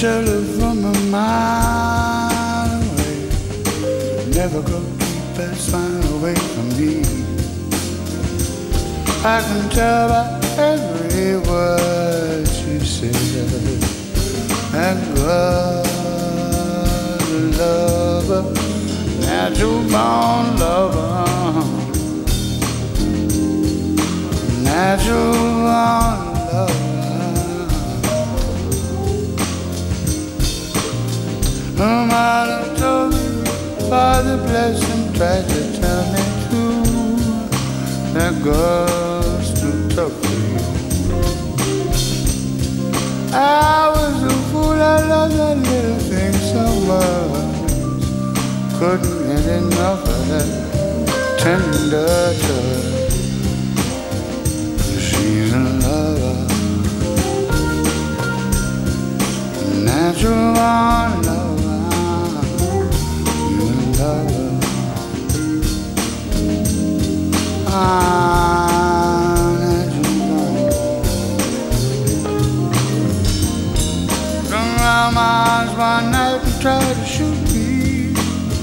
shelter from a mile away. Never go keep that smile away from me. I can tell by every word she said that was a lover, natural born lover, natural born lover. Her mother told me, Father bless him, tried to tell me too, that girl's too tough for you. I was a fool, I loved that little thing so much. Couldn't get enough of that tender touch. She's a lover, natural born lover. Come around my arms one night and try to shoot me.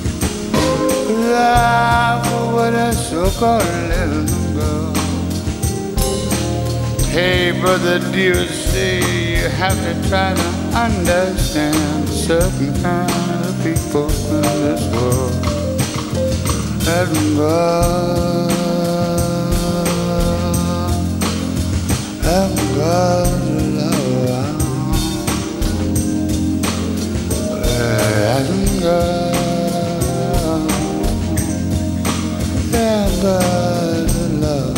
Lie for what I so-called little girl. Hey brother dear, say you have to try to understand certain kind of people in this world. That girl, that girl's a lover. That girl, that girl's a lover.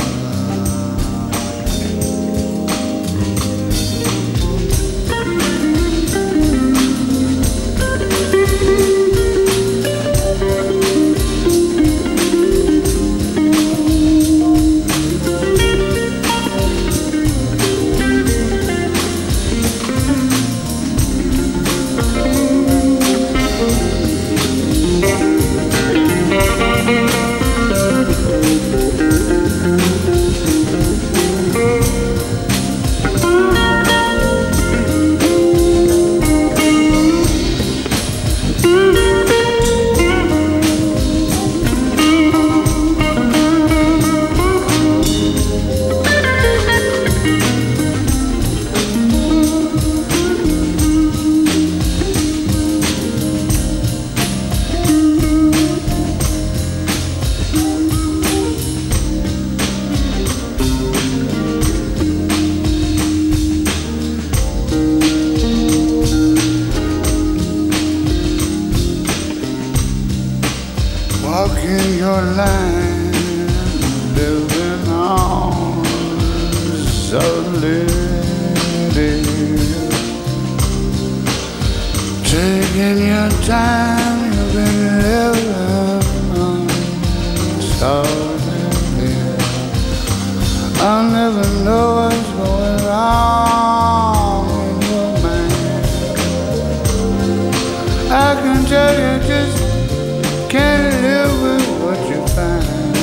Walking your line, living on solidity, taking your time, you've been living on solidity. I'll never know what's going wrong in your mind. I can tell you just can't live with what you find.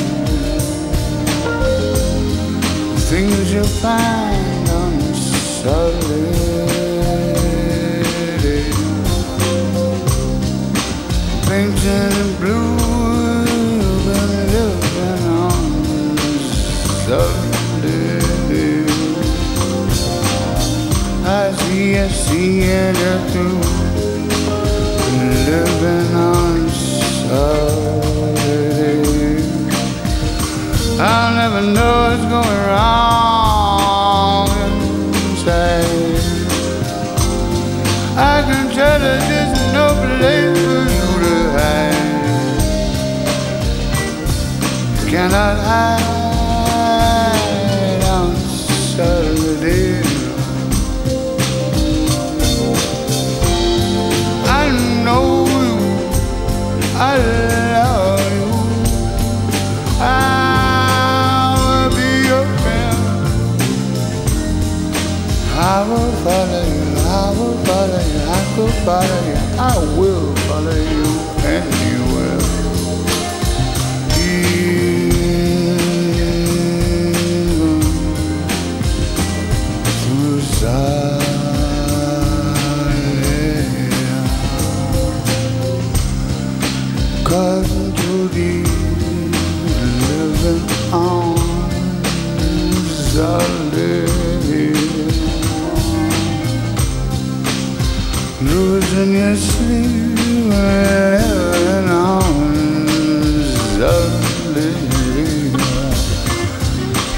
Things you find on solidity. Painting blue, you've been living on solidity. I see it through, living on I'll never know what's going wrong inside. I can tell that there's no place for you to hide. Cannot hide on Saturday. I know you, I love you. I will be your friend. I will follow you, I will follow you, I could follow you, I will follow you, and you will. Even through silence.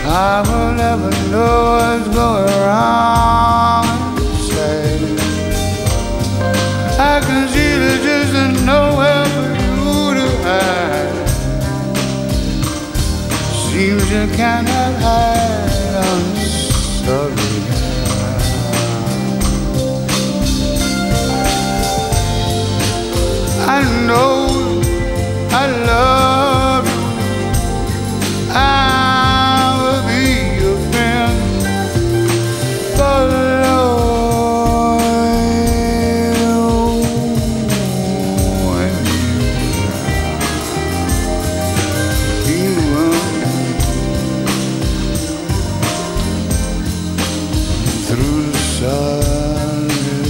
I will never know what's going wrong inside. I can see there's just nowhere for you to hide. Seems you cannot hide, I'm sorry. I know I love you. I will be your friend for through the sun.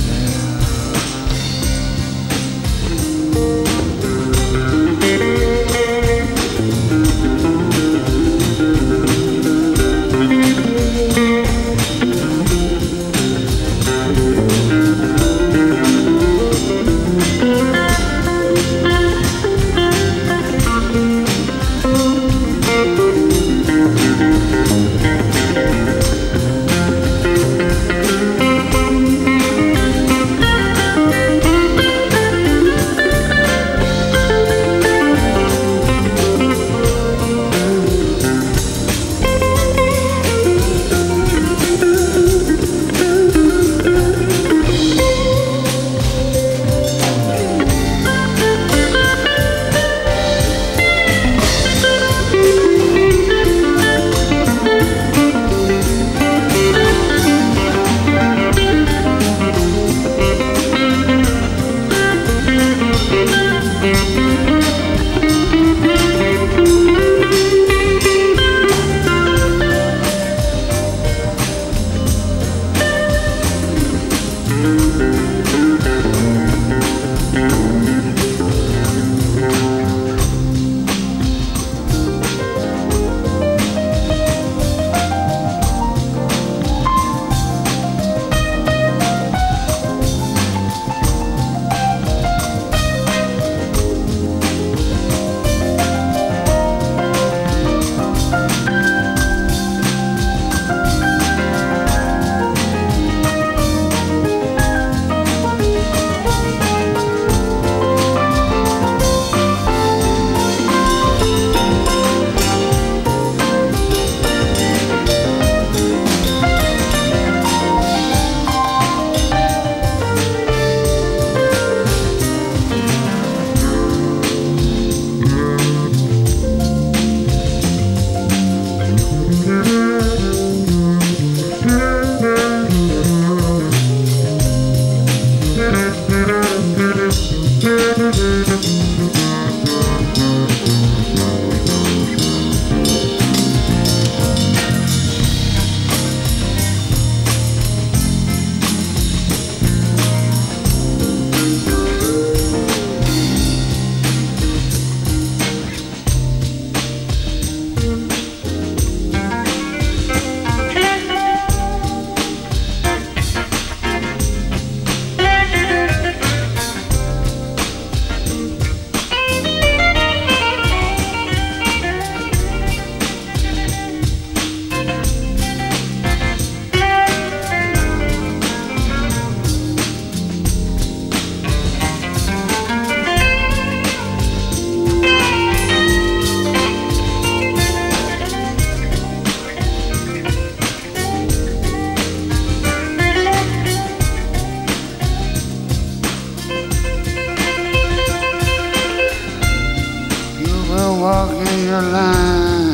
Walking your line,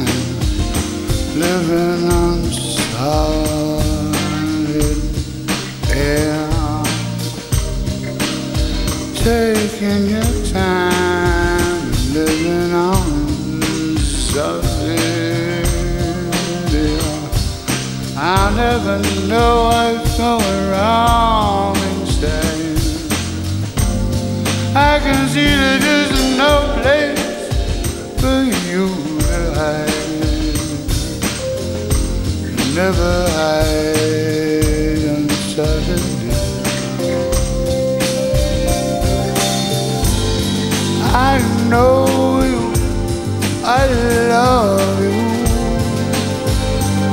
living on solid air, taking your time, living on solid air. I'll never know what's going wrong inside. I can see that there's no place for you to hide. Never hide on Saturday. I know you, I love you.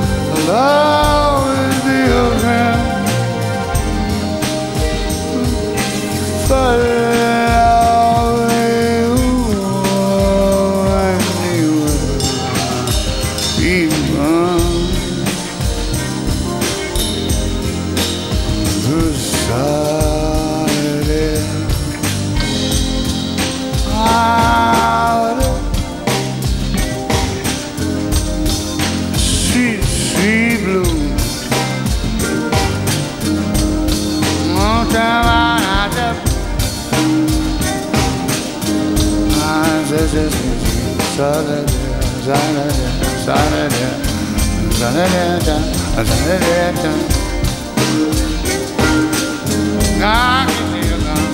I'll give you a gun.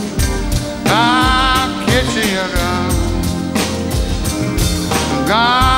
I'll get you a gun. God